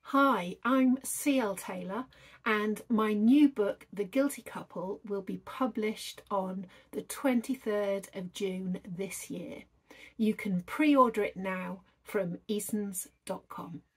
Hi, I'm C.L.Taylor and my new book, The Guilty Couple, will be published on the 23rd of June this year. You can pre-order it now from easons.com.